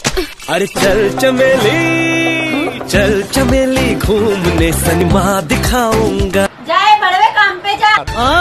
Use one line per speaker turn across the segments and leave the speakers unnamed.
अरे चल चमेली घूमने सिनेमा दिखाऊंगा।
जाए बड़े काम पे जा।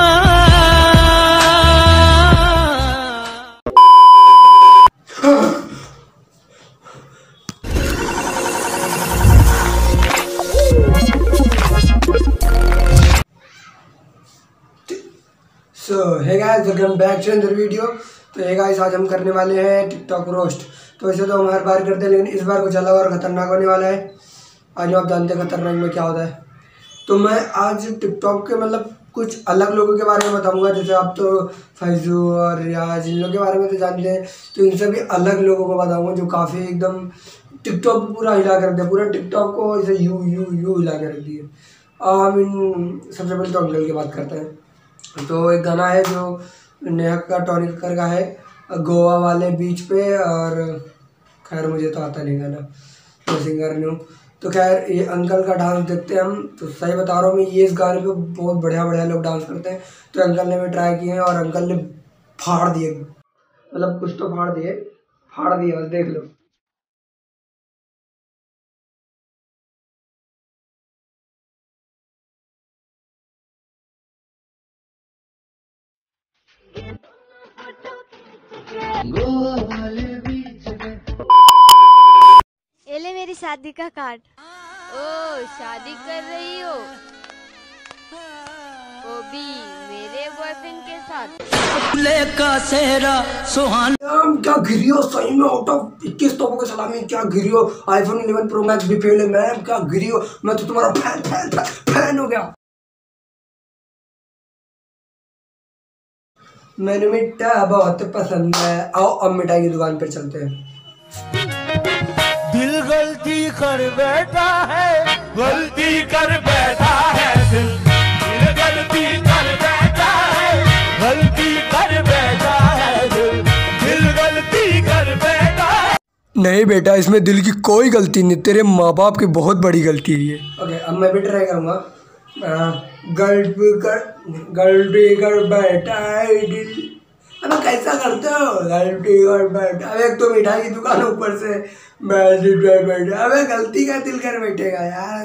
Hey guys, welcome back to another video. तो हे गाइस, आज हम करने वाले हैं टिकटॉक रोस्ट। तो वैसे तो हम हर बार करते हैं, लेकिन इस बार कुछ अलग और ख़तरनाक होने वाला है। आज आप जानते हैं खतरनाक में क्या होता है। तो मैं आज टिकटॉक के मतलब कुछ अलग लोगों के बारे में बताऊंगा। जैसे आप तो फैजू और रियाज इन लोगों के बारे में तो जानते हैं, तो इनसे भी अलग लोगों को बताऊंगा जो काफ़ी एकदम टिकटॉक पूरा हिला कर रखते हैं। पूरा टिकटॉक को ऐसे यू हिला कर रख दिए। हम इन सबसे पहले तो अंकल की बात करते हैं। तो एक गाना है जो नेहा का टॉनी कक्कर का है, गोवा वाले बीच पे। और खैर मुझे तो आता नहीं गाना, मैं सिंगर नहीं हूँ। तो खैर ये अंकल का डांस देखते हैं हम। तो सही बता रहा हूँ मैं, ये इस गाने पे बहुत बढ़िया लोग डांस करते हैं। तो अंकल ने भी ट्राई किए हैं और अंकल ने फाड़ दिए, मतलब कुछ तो फाड़ दिए बस देख लो।
ये ले मेरी शादी का कार्ड।
ओ शादी कर रही हो? वो भी मेरे बॉयफ्रेंड के साथ।
का सेहरा सुहान
क्या गिरियो सही में, आउट ऑफ 21 तोपों के सलामी। क्या गिरियो, आईफोन 11 प्रो मैक्स भी फेल है मैम। क्या गिरियो, मैं तो तुम्हारा फैन हो गया। मैंने मिठाई बहुत पसंद है। आओ अब मिठाई की दुकान पर चलते हैं।
दिल गलती कर बैठा है, गलती कर बैठा है दिल गलती कर बैठा है, गलती कर बैठा है दिल गलती कर बैठा है।
नहीं बेटा, इसमें दिल की कोई गलती नहीं, तेरे माँ बाप की बहुत बड़ी गलती है ये। ओके, अब मैं भी ट्राई करूँगा। गलती कर बैठा है दिल। अब कैसा करते हो? गलती कर बैठा। अब एक तो मिठाई की दुकान ऊपर से बैठा। अबे गलती का दिल कर बैठेगा यार।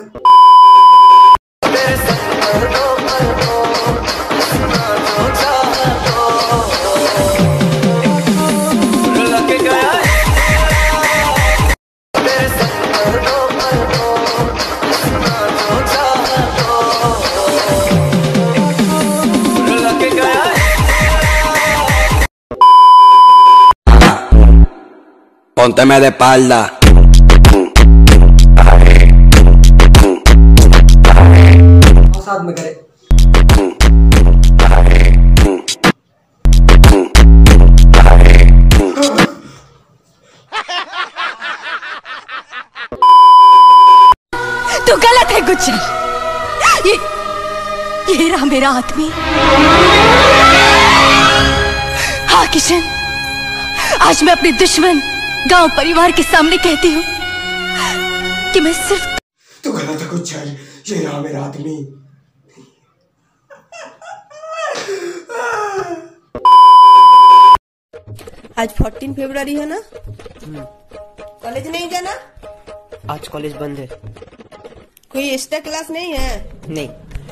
Pónteme de espalda.
साथ में करे।
तू गलत है गुज्जर। ये रहा मेरा आदमी। हाँ किशन, आज मैं अपने दुश्मन गांव परिवार के सामने कहती हूँ कि मैं सिर्फ।
तू गलत है गुज्जर, ये रहा मेरा आदमी।
आज 14 फरवरी है ना? कॉलेज नहीं जाना?
आज कॉलेज बंद है।
कोई एक्स्ट्रा क्लास नहीं है?
नहीं।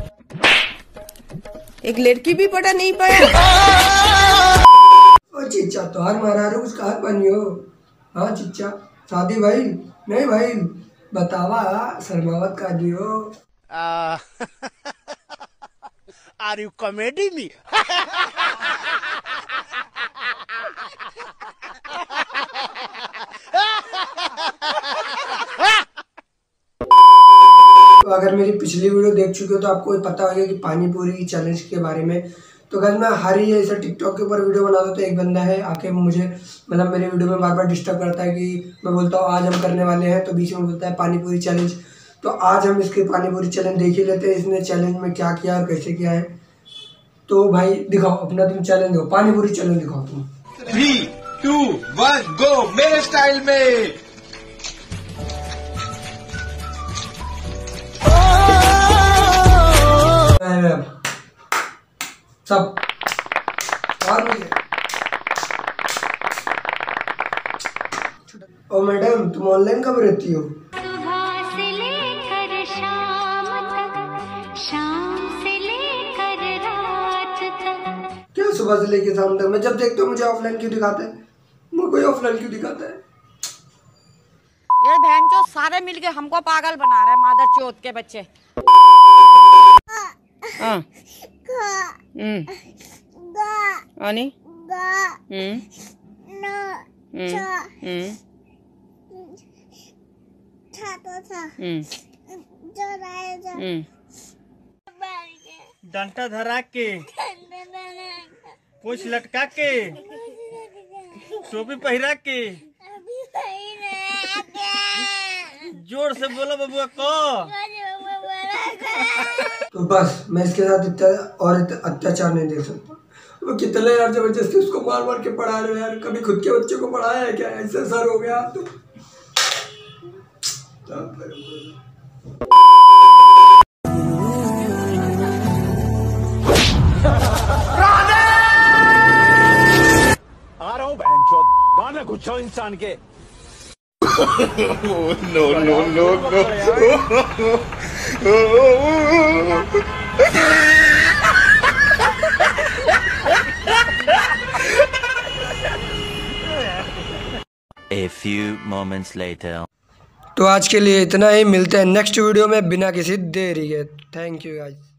एक लड़की भी पढ़ा नहीं पाया।
ओ चिच्चा, तो हर महाराज कुछ कहा बनी हो? हाँ चिच्चा, शादी भाई? नहीं भाई, बतावा शर्मावत का दियो।
Are you comedy me?
तो अगर मेरी पिछली वीडियो देख चुके हो तो आपको पता होगा कि पानी पूरी चैलेंज के बारे में। तो अगर मैं हर ही ऐसा टिकटॉक के ऊपर वीडियो बनाता हूँ तो एक बंदा है आके मुझे मतलब मेरे वीडियो में बार बार डिस्टर्ब करता है कि मैं बोलता हूँ आज हम करने वाले हैं, तो बीच में बोलता है पानी पूरी चैलेंज। तो आज हम इसके पानी पूरी चैलेंज देख ही लेते हैं, इसने चैलेंज में क्या किया और कैसे किया है। तो भाई दिखाओ अपना, तुम चैलेंज दो, पानी पूरी चैलेंज दिखाओ तुम।
3, 2, 1 गो मेरे स्टाइल में।
सब और ओ मैडम, तुम ऑनलाइन कब रहती हो?
सुबह से लेकर शाम तक, शाम से लेकर रात तक।
क्या सुबह से लेकर शाम तक? मैं जब देखता हूँ मुझे ऑफलाइन क्यों दिखाता है? मुझे कोई ऑफलाइन क्यों दिखाता है?
यार बहन चो सारे मिलके हमको पागल बना रहे हैं, मादर चोत के बच्चे। आनी
डंटा धरा के, कुछ लटका के, टोपी पहिरा के, जोर से बोलो बबुआ को।
तो बस मैं इसके साथ अत्याचार नहीं देख सकता। वो कितने यार जबरदस्ती उसको मार मार के पढ़ा रहे हो यार। कभी खुद के बच्चे को पढ़ाया है क्या? ऐसे सर हो गया तो।
आ रहा हूँ बहनचोद, गाने घुसो इंसान के। No no no no.
A few moments later.
तो आज के लिए इतना ही, मिलते हैं नेक्स्ट वीडियो में बिना किसी देरी के। Thank you guys.